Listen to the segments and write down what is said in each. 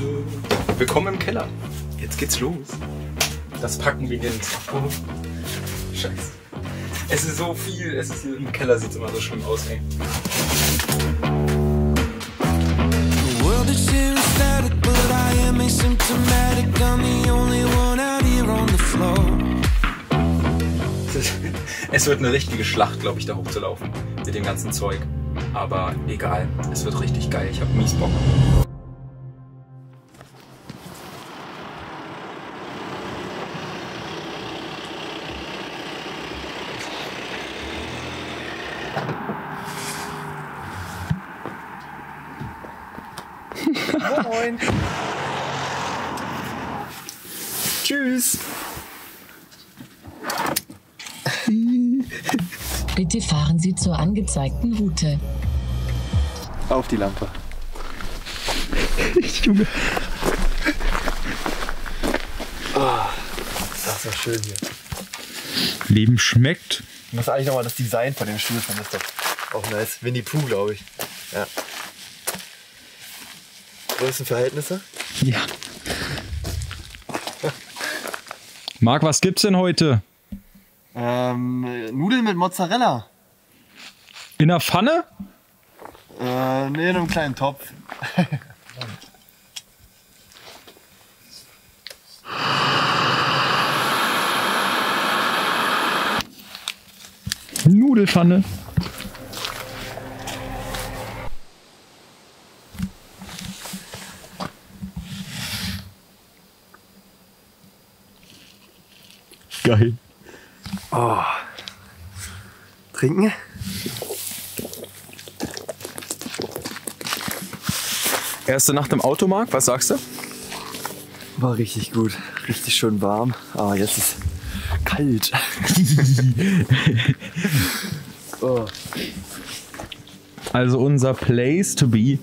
Willkommen im Keller. Jetzt geht's los. Das Packen beginnt. Oh. Scheiße. Es ist so viel. Es ist hier im Keller, sieht immer so schlimm aus, ey. Es wird eine richtige Schlacht, glaube ich, da hochzulaufen. Mit dem ganzen Zeug. Aber egal. Es wird richtig geil. Ich habe mies Bock. Moin. Tschüss. Bitte fahren Sie zur angezeigten Route. Auf die Lampe. Junge. Oh, das ist doch schön hier. Leben schmeckt. Ich muss eigentlich nochmal das Design von dem Stuhl von das ist doch auch nice. Winnie Pooh, glaube ich. Ja. Größenverhältnisse? Ja. Marc, was gibt's denn heute? Nudeln mit Mozzarella. In der Pfanne? Nee, in einem kleinen Topf. Nudelpfanne. Geil. Oh. Trinken? Erste Nacht im Auto, Marc, was sagst du? War richtig gut. Richtig schön warm. Aber jetzt ist kalt. Oh. Also unser Place to be.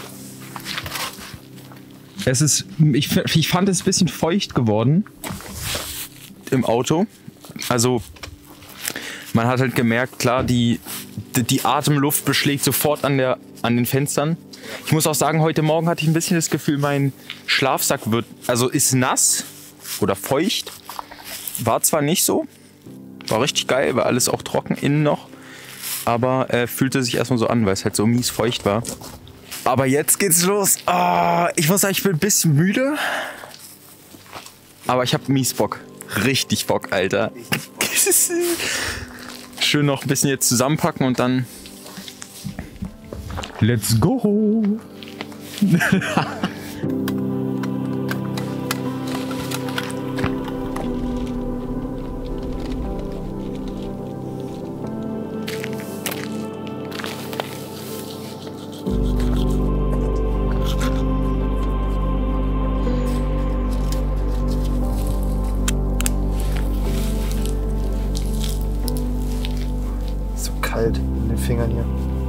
Es ist, ich fand es ein bisschen feucht geworden im Auto. Also man hat halt gemerkt, klar, die Atemluft beschlägt sofort an den Fenstern. Ich muss auch sagen, heute Morgen hatte ich ein bisschen das Gefühl, mein Schlafsack ist nass oder feucht. War zwar nicht so, war richtig geil, war alles auch trocken innen noch. Aber fühlte sich erstmal so an, weil es halt so mies feucht war. Aber jetzt geht's los. Oh, ich muss sagen, ich bin ein bisschen müde. Aber ich habe mies Bock. Richtig Bock, Alter. Schön noch ein bisschen jetzt zusammenpacken und dann... Let's go! So kalt in den Fingern hier.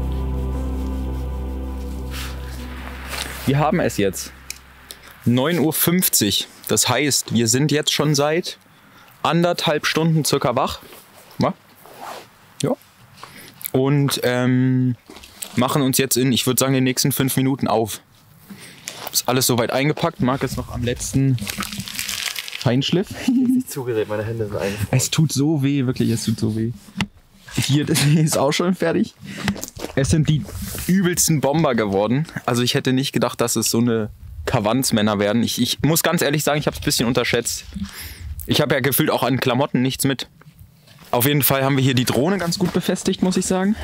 Wir haben es jetzt. 9:50 Uhr. Das heißt, wir sind jetzt schon seit 1,5 Stunden circa wach. Ja. Und machen uns jetzt in, ich würde sagen, den nächsten 5 Minuten auf. Ist alles soweit eingepackt. Marc ist noch am letzten Feinschliff. Nicht zugerät, meine Hände sind eingefroren. Es tut so weh, wirklich, es tut so weh. Hier, das ist auch schon fertig. Es sind die übelsten Bomber geworden. Also ich hätte nicht gedacht, dass es so eine Kavanzmänner werden. Ich muss ganz ehrlich sagen, ich habe es ein bisschen unterschätzt. Ich habe ja gefühlt auch an Klamotten nichts mit. Auf jeden Fall haben wir hier die Drohne ganz gut befestigt, muss ich sagen.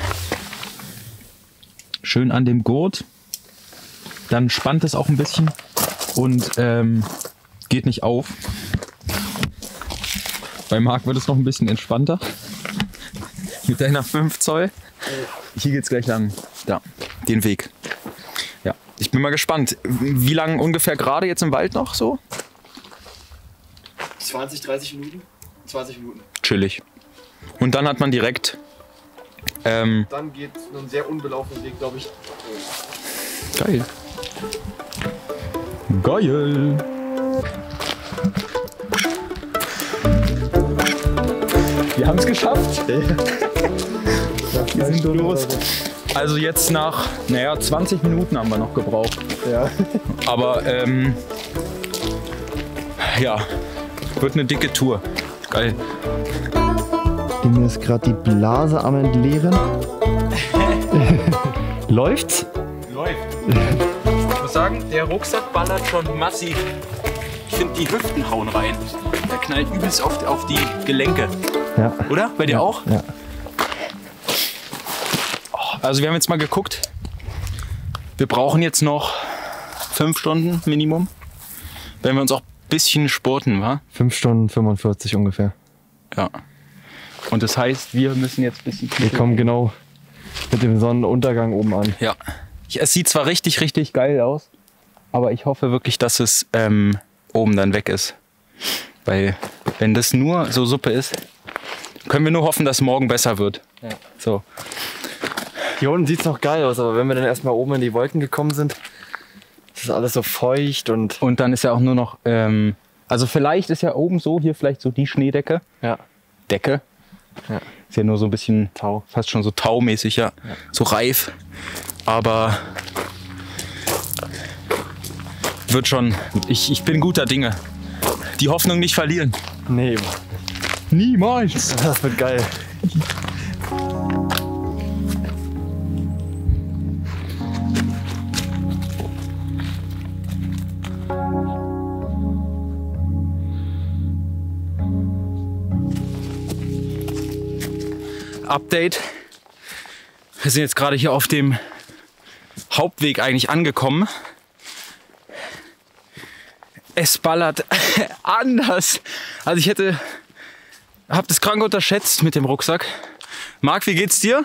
Schön an dem Gurt. Dann spannt es auch ein bisschen und geht nicht auf. Bei Marc wird es noch ein bisschen entspannter. Mit deiner 5 Zoll. Hier geht's gleich lang. Da, den Weg. Ja, ich bin mal gespannt. Wie lange ungefähr gerade jetzt im Wald noch so? 20, 30 Minuten? 20 Minuten. Chillig. Und dann hat man direkt... Dann geht einen sehr unbelaufenen Weg, glaube ich. Geil. Geil. Wir haben es geschafft. Wir sind los. Also jetzt nach, naja, 20 Minuten haben wir noch gebraucht. Ja. Aber ja, wird eine dicke Tour. Geil. Mir ist gerade die Blase am Entleeren. Läuft's? Läuft. Ich muss sagen, der Rucksack ballert schon massiv. Ich finde, die Hüften hauen rein. Der knallt übelst auf die Gelenke. Ja. Oder? Bei dir auch? Ja. Also wir haben jetzt mal geguckt. Wir brauchen jetzt noch 5 Stunden Minimum. Wenn wir uns auch ein bisschen sporten, wa? 5 Stunden 45 ungefähr. Ja. Und das heißt, wir müssen jetzt ein bisschen... Wir kommen genau mit dem Sonnenuntergang oben an. Ja. Es sieht zwar richtig, richtig geil aus, aber ich hoffe wirklich, dass es oben dann weg ist. Weil wenn das nur so Suppe ist, können wir nur hoffen, dass morgen besser wird. Ja. So. Hier unten sieht es noch geil aus, aber wenn wir dann erstmal oben in die Wolken gekommen sind, ist alles so feucht und... Und dann ist ja auch nur noch, also vielleicht ist ja oben so, hier vielleicht so die Schneedecke. Ja. Decke. Ja. Ist ja nur so ein bisschen Tau. fast schon so taumäßig, ja. So reif. Aber wird schon, ich bin guter Dinge. Die Hoffnung nicht verlieren. Nee, Niemals. das wird geil. Update. Wir sind jetzt gerade hier auf dem Hauptweg eigentlich angekommen. Es ballert anders. Also ich habe das krank unterschätzt mit dem Rucksack. Marc, wie geht's dir?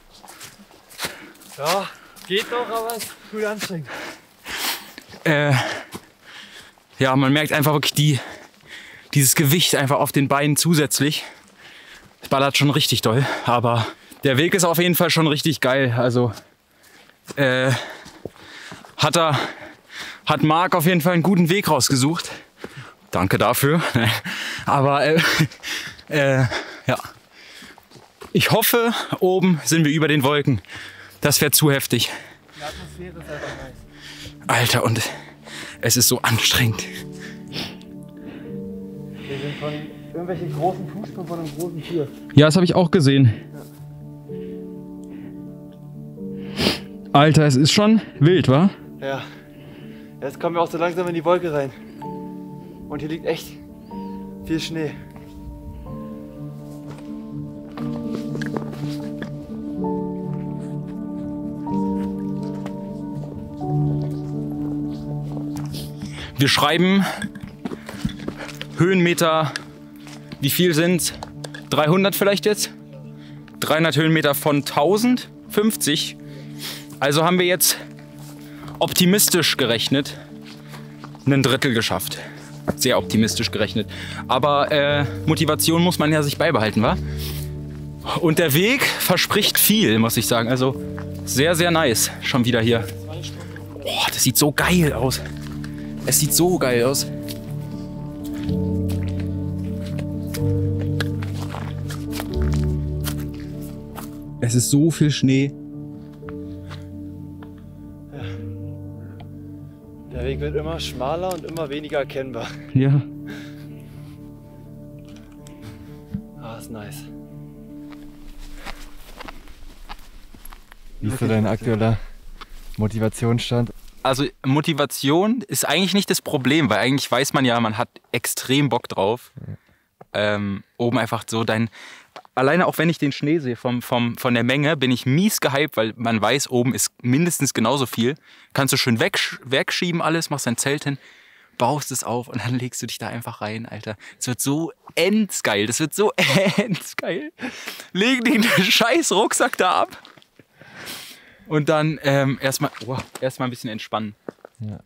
Ja, geht noch, aber es ist gut anstrengend. Ja, man merkt einfach wirklich dieses Gewicht einfach auf den Beinen zusätzlich. Es ballert schon richtig doll, aber der Weg ist auf jeden Fall schon richtig geil. Also hat Marc auf jeden Fall einen guten Weg rausgesucht. Danke dafür. Aber ja. Ich hoffe, oben sind wir über den Wolken. Das wäre zu heftig. Die Atmosphäre ist einfach nice. Alter, und es ist so anstrengend. Wir sind von irgendwelchen großen Fußspuren von einem großen Tier. Ja, das habe ich auch gesehen. Alter, es ist schon wild, wa? Ja. Jetzt kommen wir auch so langsam in die Wolke rein. Und hier liegt echt viel Schnee. Wir schreiben Höhenmeter, wie viel sind's? 300 vielleicht jetzt? 300 Höhenmeter von 1050. Also haben wir jetzt optimistisch gerechnet ein Drittel geschafft. Sehr optimistisch gerechnet. Aber Motivation muss man ja sich beibehalten, wa? Und der Weg verspricht viel, muss ich sagen. Also sehr, sehr nice schon wieder hier. Boah, das sieht so geil aus. Es sieht so geil aus. Es ist so viel Schnee. Der Weg wird immer schmaler und immer weniger erkennbar. Ja. Ah, ist nice. Wie ist so dein aktueller Motivationsstand? Also Motivation ist eigentlich nicht das Problem, weil eigentlich weiß man ja, man hat extrem Bock drauf. Oben einfach so alleine auch wenn ich den Schnee sehe von der Menge, bin ich mies gehypt, weil man weiß, oben ist mindestens genauso viel. Kannst du schön wegschieben alles, machst dein Zelt hin, baust es auf und dann legst du dich da einfach rein, Alter. Es wird so endsgeil, das wird so endsgeil. Leg den scheiß Rucksack da ab. Und dann erstmal ein bisschen entspannen. Ja.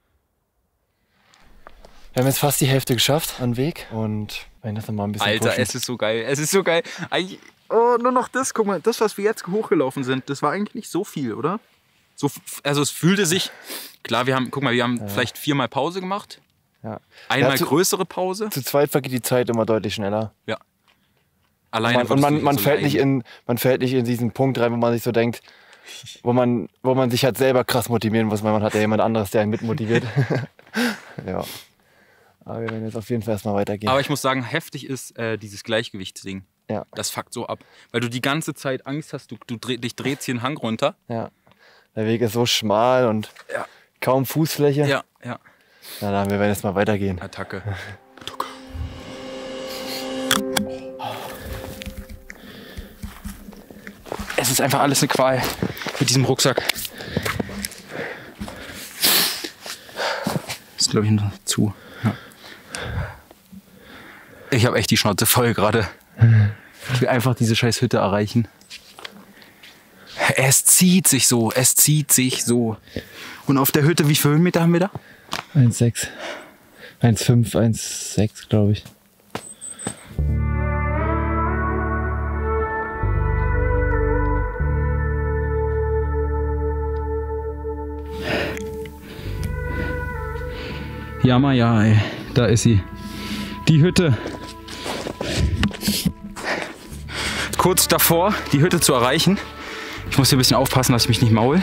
Wir haben jetzt fast die Hälfte geschafft an Weg und wenn das nochmal ein bisschen Alter, pushen. es ist so geil. Es ist so geil. Eigentlich, nur noch das, guck mal, das, was wir jetzt hochgelaufen sind, das war eigentlich nicht so viel, oder? Also es fühlte sich, klar, wir haben vielleicht 4-mal Pause gemacht. Ja. Einmal Ja, größere Pause. Zu zweit vergeht die Zeit immer deutlich schneller. Ja. Alleine Man würdest du fällt so nicht in diesen Punkt rein, wo man sich so denkt, wo man sich halt selber krass motivieren muss, weil man hat ja jemand anderes, der einen mitmotiviert. Ja. Aber wir werden jetzt auf jeden Fall erstmal weitergehen. Aber ich muss sagen, heftig ist dieses Gleichgewichtsding. Ja. Das fuckt so ab. Weil du die ganze Zeit Angst hast, dich drehst hier einen Hang runter. Ja. Der Weg ist so schmal und kaum Fußfläche. Ja, ja. Na dann, wir werden jetzt mal weitergehen. Attacke. Es ist einfach alles eine Qual mit diesem Rucksack. Ist, glaube ich, noch zu. Ja. Ich habe echt die Schnauze voll gerade. Ich will einfach diese scheiß Hütte erreichen. Es zieht sich so, es zieht sich so. Und auf der Hütte, wie viele Höhenmeter haben wir da? 1,6. 1,5, 1,6, glaube ich. Jammer, ja, ey. Da ist sie. Die Hütte. Kurz davor, die Hütte zu erreichen. Ich muss hier ein bisschen aufpassen, dass ich mich nicht maul.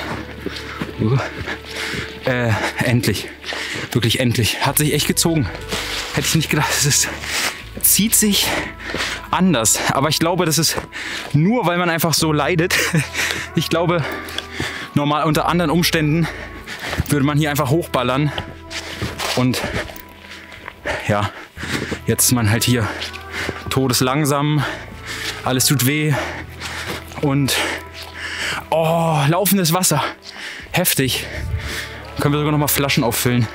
Endlich. Wirklich endlich. Hat sich echt gezogen. Hätte ich nicht gedacht. Es zieht sich anders. Aber ich glaube, das ist nur, weil man einfach so leidet. Ich glaube, normal unter anderen Umständen würde man hier einfach hochballern. Und ja, jetzt ist man halt hier todeslangsam. Alles tut weh. Und laufendes Wasser. Heftig. Können wir sogar noch mal Flaschen auffüllen.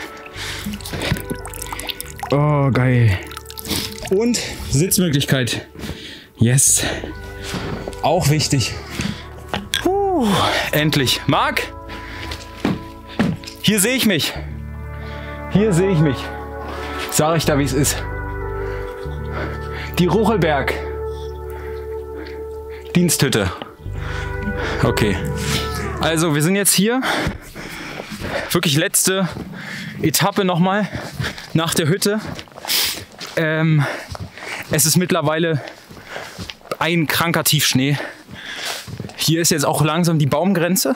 Oh, geil. Und Sitzmöglichkeit. Yes. Auch wichtig. Endlich. Marc, hier sehe ich mich. Hier sehe ich mich. Sag ich da, wie es ist. Die Ruchelberg. Diensthütte. Okay. Also, wir sind jetzt hier. Wirklich letzte Etappe nochmal nach der Hütte. Es ist mittlerweile ein kranker Tiefschnee. Hier ist jetzt auch langsam die Baumgrenze.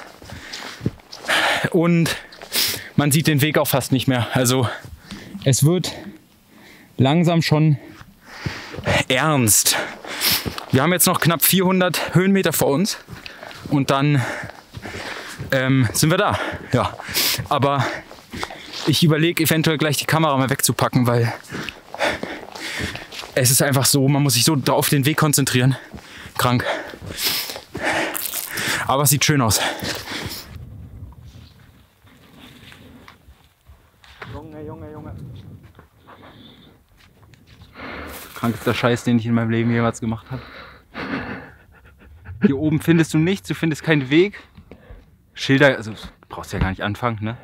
Und man sieht den Weg auch fast nicht mehr. Also es wird langsam schon ernst. Wir haben jetzt noch knapp 400 Höhenmeter vor uns. Und dann sind wir da. Ja. Aber ich überlege eventuell gleich die Kamera mal wegzupacken, weil es ist einfach so, man muss sich so auf den Weg konzentrieren. Krank. Aber es sieht schön aus. Junge. Krankster Scheiß, den ich in meinem Leben jemals gemacht habe. Hier oben findest du nichts, du findest keinen Weg. Schilder, also brauchst du ja gar nicht anfangen, ne?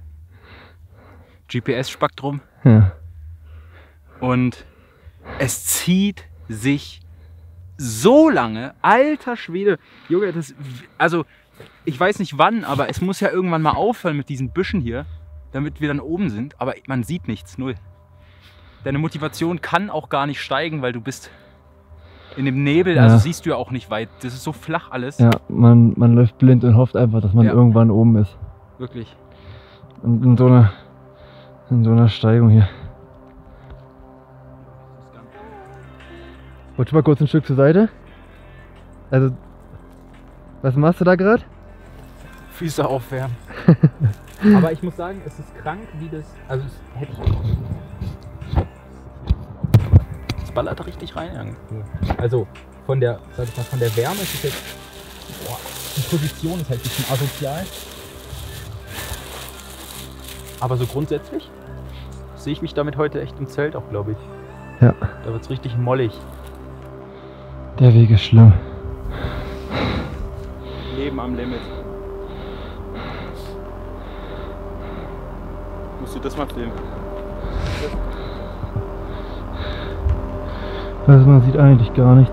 GPS-Spektrum. Ja. Und es zieht sich so lange. Alter Schwede. Junge, also ich weiß nicht wann, aber es muss ja irgendwann mal aufhören mit diesen Büschen hier, damit wir dann oben sind. Aber man sieht nichts, null. Deine Motivation kann auch gar nicht steigen, weil du bist in dem Nebel, also siehst du ja auch nicht weit. Das ist so flach alles. Ja, man läuft blind und hofft einfach, dass man irgendwann oben ist. Wirklich. Und in so einer Steigung hier. Rutsch mal kurz ein Stück zur Seite. Also, was machst du da gerade? Füße aufwärmen. Aber ich muss sagen, es ist krank, wie das. Also, es hätte ich. Es ballert richtig rein. Also, von der Wärme ist es jetzt. Boah, die Position ist halt ein bisschen asozial. Aber so grundsätzlich sehe ich mich damit heute echt im Zelt auch, glaube ich. Ja. Da wird es richtig mollig. Der Weg ist schlimm. Leben am Limit. Musst du das mal filmen? Also man sieht eigentlich gar nichts.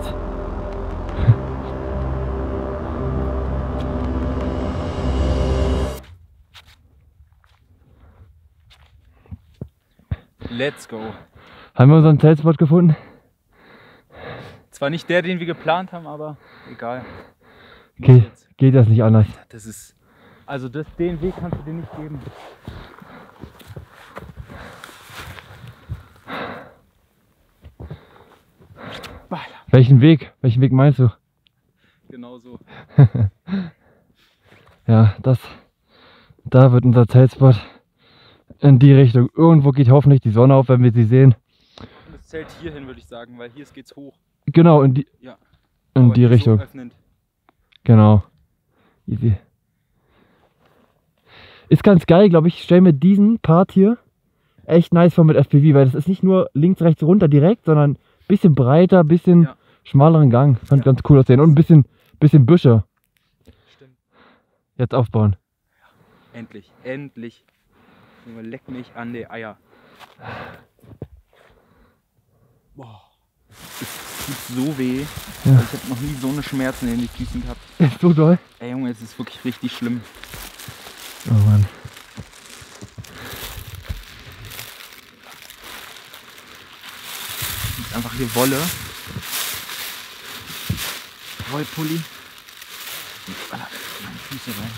Let's go. Haben wir unseren Zeltspot gefunden? Zwar nicht der, den wir geplant haben, aber egal. Geht das nicht anders? Das ist. Also den Weg kannst du dir nicht geben. Welchen Weg? Welchen Weg meinst du? Genau so. Ja, da wird unser Zeltspot in die Richtung. Irgendwo geht hoffentlich die Sonne auf, wenn wir sie sehen. Das Zelt hierhin, würde ich sagen, weil hier geht's hoch. Genau, in die Richtung. So öffnend. Genau. Easy. Ist ganz geil, glaube ich. Ich stelle mir diesen Part hier echt nice vor mit FPV, weil das ist nicht nur links, rechts runter direkt, sondern ein bisschen breiter, ein bisschen schmaleren Gang. Fand ganz cool aussehen. Und ein bisschen Büsche. Stimmt. Jetzt aufbauen. Endlich, endlich. Junge, leck mich an die Eier. Boah. Es tut so weh. Ja. Ich habe noch nie so eine Schmerzen in den Füßen gehabt. Ist so doll. Ey Junge, es ist wirklich richtig schlimm. Oh Mann. Jetzt einfach hier Wolle. Rollpulli. Meine Füße rein.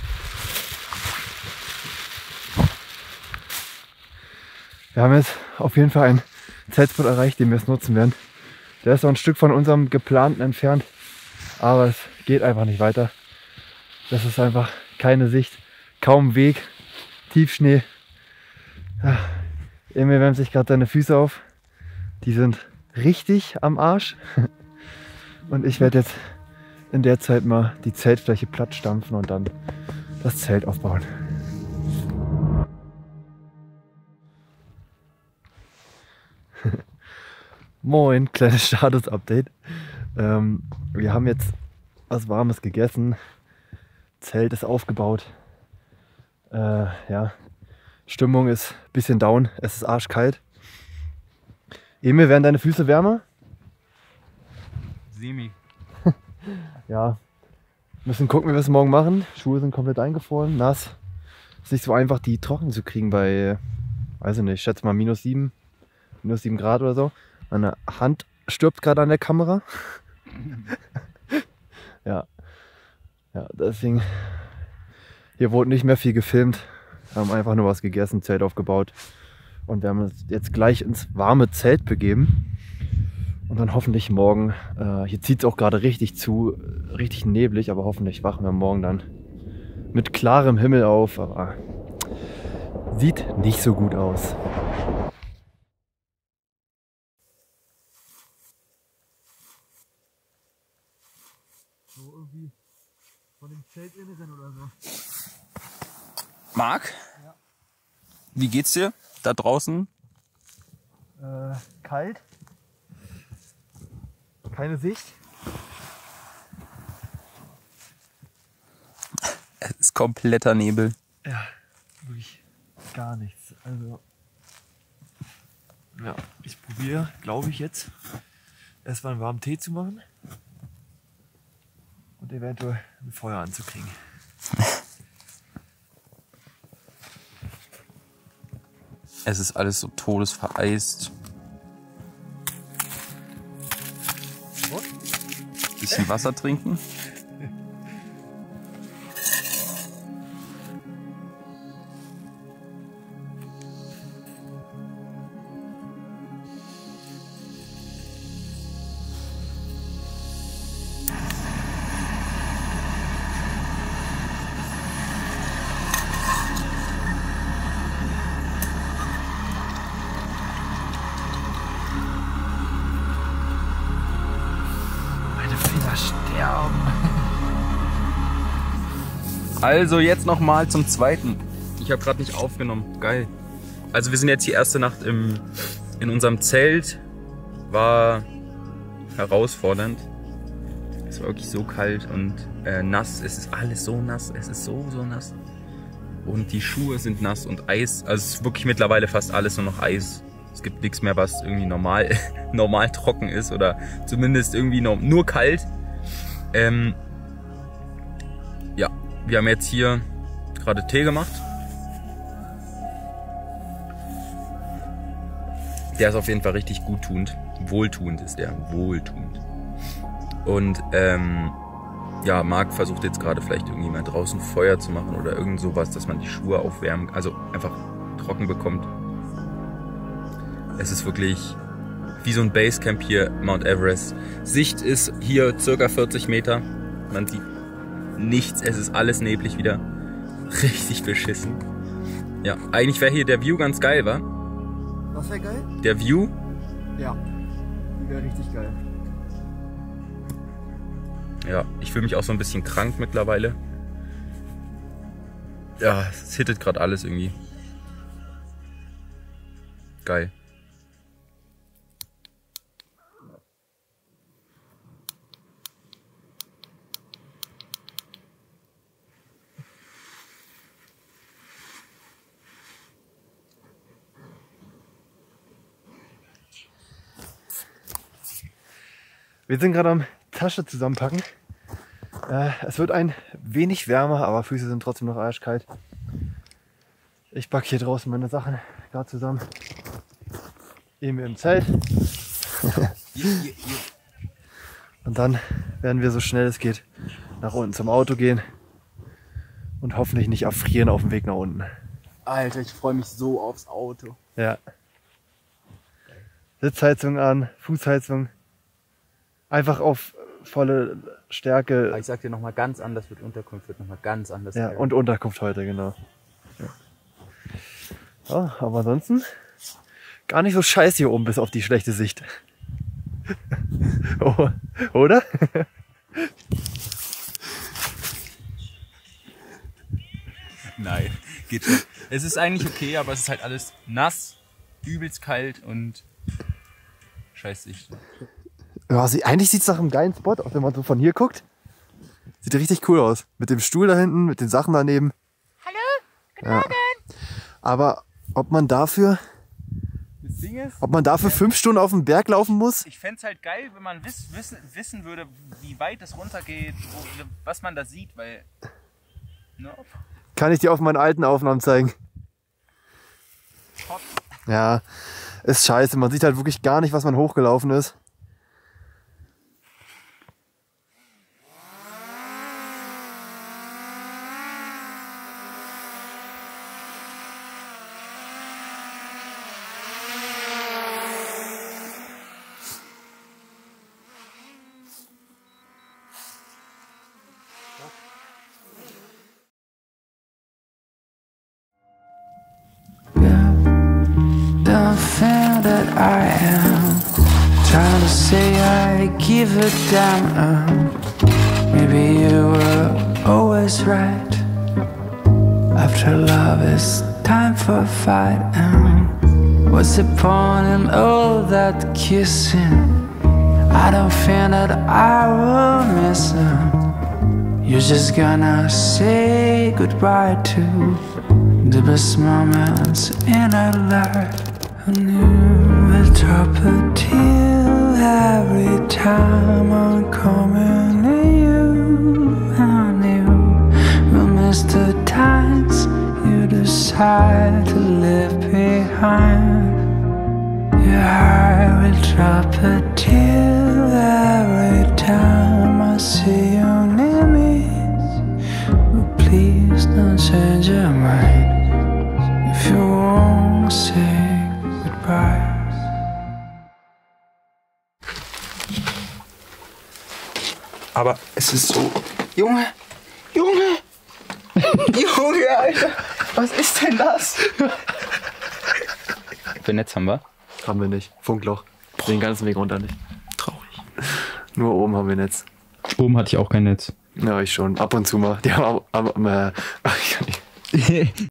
Wir haben jetzt auf jeden Fall einen Zeltspot erreicht, den wir jetzt nutzen werden. Der ist noch ein Stück von unserem geplanten entfernt, aber es geht einfach nicht weiter. Das ist einfach keine Sicht, kaum Weg, Tiefschnee. Ja, Emil wärmt sich gerade seine Füße auf. Die sind richtig am Arsch. Und ich werde jetzt in der Zeit mal die Zeltfläche platt stampfen und dann das Zelt aufbauen. Moin, kleines Status-Update. Wir haben jetzt was Warmes gegessen. Zelt ist aufgebaut. Ja, Stimmung ist ein bisschen down. Es ist arschkalt. Emil, werden deine Füße wärmer? Semi. Ja. Müssen gucken, wie wir es morgen machen. Schuhe sind komplett eingefroren, nass. Ist nicht so einfach, die trocken zu kriegen bei, weiß ich nicht, ich schätze mal -7 Grad oder so. Meine Hand stirbt gerade an der Kamera. Ja, deswegen, hier wurde nicht mehr viel gefilmt. Wir haben einfach nur was gegessen, Zelt aufgebaut. Und wir haben uns jetzt gleich ins warme Zelt begeben. Und dann hoffentlich morgen, hier zieht es auch gerade richtig zu, richtig neblig, aber hoffentlich wachen wir morgen dann mit klarem Himmel auf. Aber sieht nicht so gut aus. So irgendwie von dem Zeltinneren oder so. Marc? Ja. Wie geht's dir da draußen? Kalt. Keine Sicht. Es ist kompletter Nebel. Ja, wirklich gar nichts. Also, ja, ich probiere, glaube ich, jetzt erstmal einen warmen Tee zu machen und eventuell ein Feuer anzukriegen. Es ist alles so todesvereist. Bisschen Wasser trinken. Also jetzt nochmal zum zweiten. Ich habe gerade nicht aufgenommen. Geil. Also wir sind jetzt die erste Nacht in unserem Zelt. War herausfordernd. Es war wirklich so kalt und nass. Es ist alles so nass. Es ist so nass. Und die Schuhe sind nass und Eis. Also es ist wirklich mittlerweile fast alles nur noch Eis. Es gibt nichts mehr, was irgendwie normal trocken ist oder zumindest irgendwie nur kalt. Ja, wir haben jetzt hier gerade Tee gemacht. Der ist auf jeden Fall richtig guttuend. Wohltuend ist der. Wohltuend. Und ja, Marc versucht jetzt gerade vielleicht irgendwie mal draußen Feuer zu machen oder irgend sowas, dass man die Schuhe aufwärmen, also einfach trocken bekommt. Es ist wirklich wie so ein Basecamp hier, Mount Everest. Sicht ist hier circa 40 Meter. Man sieht nichts, es ist alles neblig wieder. Richtig beschissen. Ja, eigentlich wäre hier der View ganz geil, wa? Was wäre geil? Der View? Ja, die wäre richtig geil. Ja, ich fühle mich auch so ein bisschen krank mittlerweile. Ja, es hittet gerade alles irgendwie. Geil. Wir sind gerade am Tasche zusammenpacken. Es wird ein wenig wärmer, aber Füße sind trotzdem noch arschkalt. Ich packe hier draußen meine Sachen gerade zusammen. Eben im Zelt. Und dann werden wir so schnell es geht nach unten zum Auto gehen und hoffentlich nicht erfrieren auf dem Weg nach unten. Alter, ich freue mich so aufs Auto. Ja. Sitzheizung an, Fußheizung. Einfach auf volle Stärke. Aber ich sag dir nochmal ganz anders, Unterkunft wird nochmal ganz anders. Ja, und Unterkunft heute, genau. Ja, aber ansonsten gar nicht so scheiße hier oben, bis auf die schlechte Sicht. Oh, oder? Nein, geht schon. Es ist eigentlich okay, aber es ist halt alles nass, übelst kalt und scheiß Sicht. Ja, eigentlich sieht es nach einem geilen Spot aus, wenn man so von hier guckt. Sieht richtig cool aus. Mit dem Stuhl da hinten, mit den Sachen daneben. Hallo, guten Morgen. Aber ob man dafür Das Ding ist, 5 Stunden auf den Berg laufen muss? ich fände es halt geil, wenn man wissen würde, wie weit es runtergeht, was man da sieht, weil... No. Kann ich dir auf meinen alten Aufnahmen zeigen. Top. Ja, ist scheiße. Man sieht halt wirklich gar nicht, was man hochgelaufen ist. The thing that I am, trying to say I give a damn. Maybe you were always right. After love, it's time for a fight. What's the point in all that kissing? I don't think that I will miss him. You're just gonna say goodbye to the best moments in our life. And you will drop a tear every time I'm coming to you. And you will miss the times you decide to leave behind. Your heart will drop a tear every time I see you near me. But please don't change your mind if you won't say goodbye. Aber es ist so... Junge! Junge, Alter! Was ist denn das? Für Netz haben wir? Haben wir nicht. Funkloch. Den ganzen Weg runter nicht. Traurig. Nur oben haben wir Netz. Oben hatte ich auch kein Netz. Ja, ich schon. Ab und zu mal. Die haben